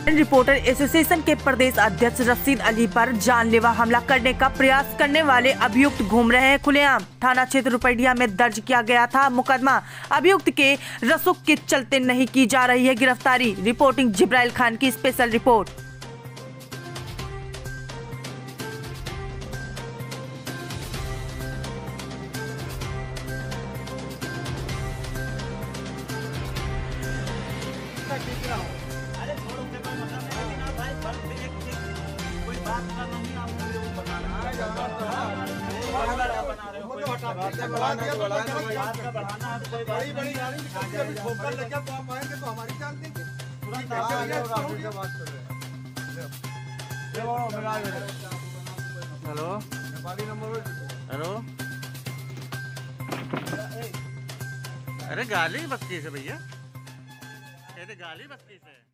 Reporter association के प्रदेश अध्यक्ष रशीद अली पर जानलेवा हमला करने का प्रयास करने वाले अभियुक्त घूम रहे हैं खुलेआम। थाना क्षेत्र रुपैडिया में दर्ज किया गया था मुकदमा। अभियुक्त के रसूख के चलते नहीं की जा रही है गिरफ्तारी। रिपोर्टिंग जिब्राइल खान की स्पेशल रिपोर्ट। अरे छोड़ो के कोई मतलब नहीं ना भाई, पर कोई बात का नहीं, आप मुझे वो बना रहे हो, बना रहे हो, कोई बढ़ा दिया तो बात का बढ़ाना है, कोई बड़ी बड़ी गाड़ी कभी अभी ठोकर लेके तो आप आएंगे तो हमारी जान देंगे, तुरंत आगे होगा, फिर बात कर रहे हैं। हेलो नेपाली नंबर, हेलो, अरे गाली बकती से भैया, गाली बकती से।